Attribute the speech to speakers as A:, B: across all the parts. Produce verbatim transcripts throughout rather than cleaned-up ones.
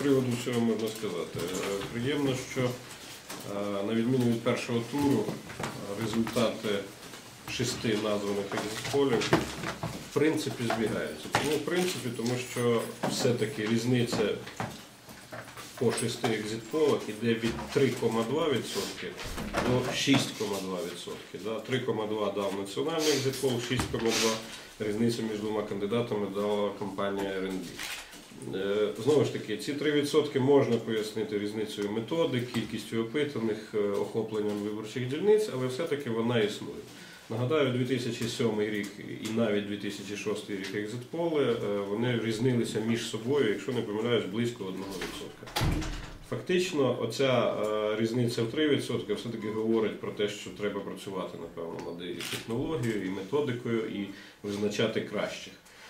A: приводу цього можна сказати? Приємно, що на відміну від першого туру результати шести названих екзитполів в принципі збігаються. Чому в принципі? Тому що все-таки різниця по шести екзитполах йде від три кома два відсотка до шість кома два відсотка. три кома два дав національний екзитпол, шість кома два різницю між двома кандидатами дала компанія ер енд бі. Знову ж таки, ці три відсотки можна пояснити різницею методик, кількістю опитаних, охопленням виборчих дільниць, але все-таки вона існує. Нагадаю, дві тисячі сьомий рік і навіть дві тисячі шостий рік екзитполи, вони різнилися між собою, якщо не помиляюсь, близько одного відсотка. Фактично, оця різниця в три відсотки все-таки говорить про те, що треба працювати, напевно, над і технологією, і методикою, і визначати кращих.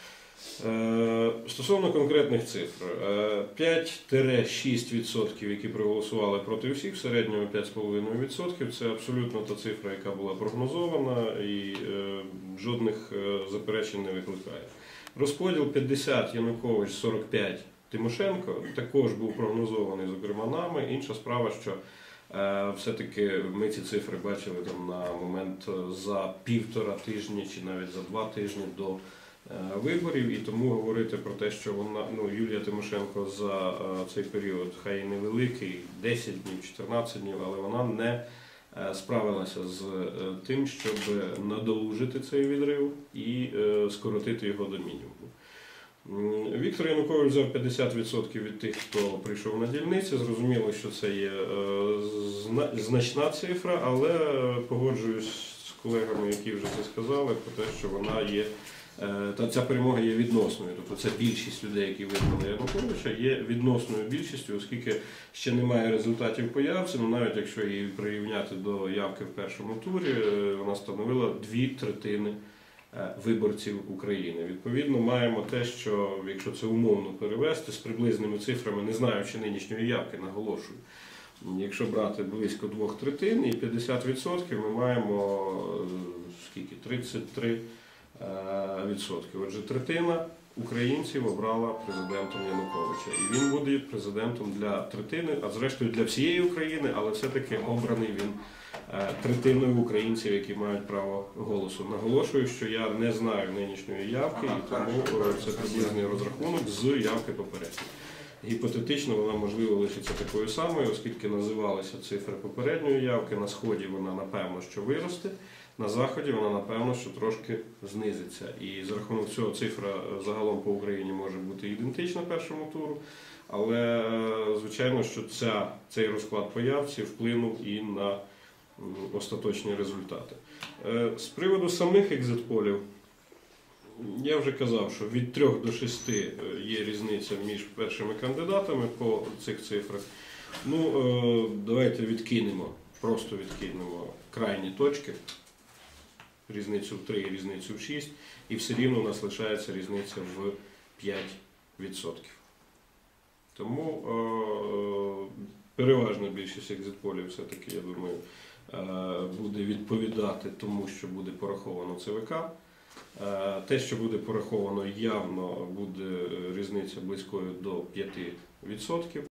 A: Стосовно конкретних цифр, п'ять-шість відсотків, які проголосували проти всіх, в середньому п'ять цілих п'ять десятих відсотка, це абсолютно та цифра, яка була прогнозована і жодних заперечень не викликає. Розподіл п'ятдесят Янукович, сорок п'ять Тимошенко також був прогнозований, зокрема, нами. Інша справа, що все-таки ми ці цифри бачили там на момент за півтора тижні чи навіть за два тижні до виборів, і тому говорити про те, що вона, ну, Юлія Тимошенко за цей період, хай і невеликий, десять днів, чотирнадцять днів, але вона не справилася з тим, щоб надолужити цей відрив і скоротити його до мінімуму. Віктор Янукович взяв п'ятдесят відсотків від тих, хто прийшов на дільниці. Зрозуміло, що це є значна цифра, але погоджуюсь з колегами, які вже це сказали, про те, що вона є, та ця перемога є відносною. Тобто це більшість людей, які вибрали Януковича, є відносною більшістю, оскільки ще немає результатів по явці, ну навіть якщо її прирівняти до явки в першому турі, вона становила дві третини виборців України. Відповідно, маємо те, що, якщо це умовно перевести, з приблизними цифрами, не знаючи нинішньої явки, наголошую, якщо брати близько двох третин і п'ятдесят відсотків, ми маємо скільки? тридцять три відсотки. Отже, третина українців обрала президентом Януковича. І він буде президентом для третини, а зрештою для всієї України, але все-таки обраний він третиною українців, які мають право голосу. Наголошую, що я не знаю нинішньої явки, і тому це приблизний розрахунок з явки попередньої. Гіпотетично вона, можливо, лишиться такою самою, оскільки називалися цифри попередньої явки. На Сході вона, напевно, що виросте, на Заході вона, напевно, що трошки знизиться. І за рахунок цього цифра загалом по Україні може бути ідентична першому туру, але, звичайно, що ця, цей розклад по явці вплинув і на остаточні результати. З приводу самих екзитполів, я вже казав, що від трьох до шести є різниця між першими кандидатами по цих цифрах. Ну, давайте відкинемо, просто відкинемо крайні точки, різницю в три і різницю в шість, і все рівно у нас лишається різниця в п'ять відсотків. Тому переважна більшість екзитполів все-таки, я думаю, буде відповідати тому, що буде пораховано це ве ка. Те, що буде пораховано, явно буде різниця близькою до п'яти відсотків.